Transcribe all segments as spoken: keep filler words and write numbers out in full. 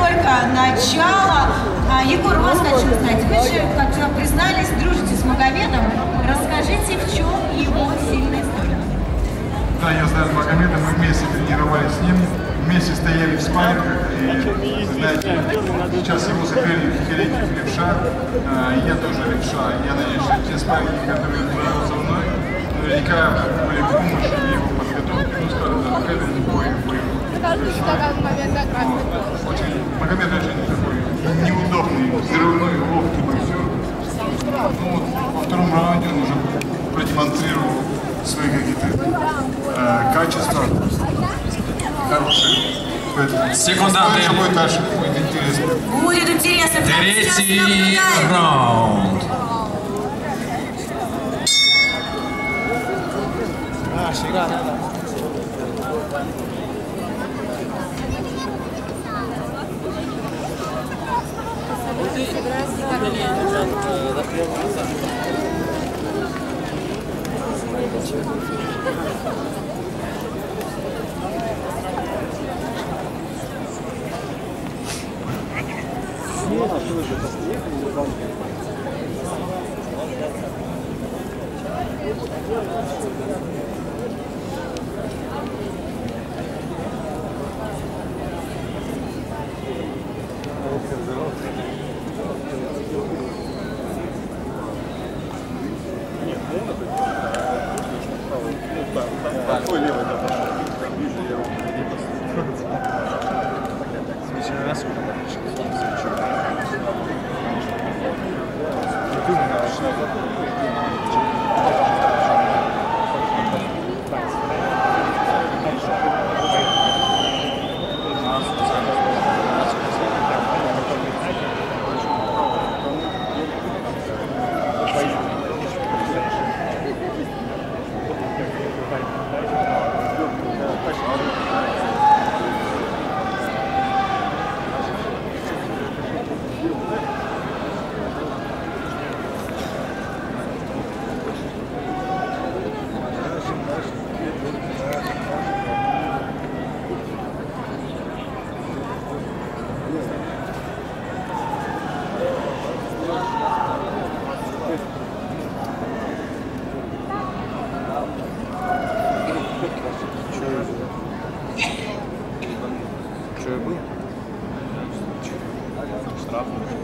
только начало. А, Егор, у вас хочу узнать. Вы же, как признались, дружите с Магомедом. Расскажите, в чем его сильная сторона? Да, я знаю Магомеда, мы вместе тренировались с ним, вместе стояли в спаррингах, и, знаете, сейчас его соперник Филипп левша, а, я тоже левша. Я надеюсь, что те спарринги, которые он делал со мной, наверняка были помощь в его подготовке, ну, скажем, да, к этому бою. Очень, Магомед очень такой неудобный, взрывной, ловкий боксер. Ну, вот, во втором раунде он уже продемонстрировал свои какие-то э, качества хорошие. Секунданты. Будет дальше, будет интересно. Будет интересно. Третий раунд. Ah, chegar nada. Ой, левый, да. Что я был? Штраф.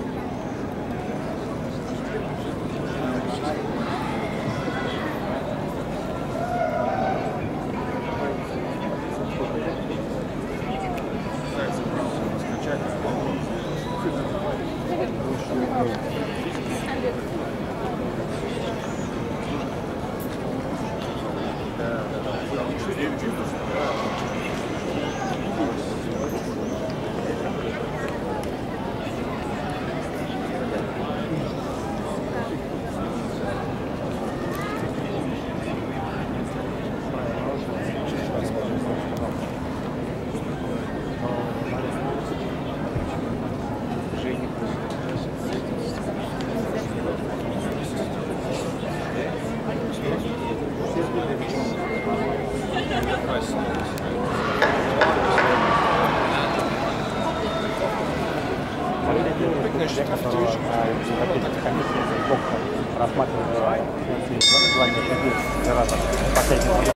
Который рассматривал звание последнего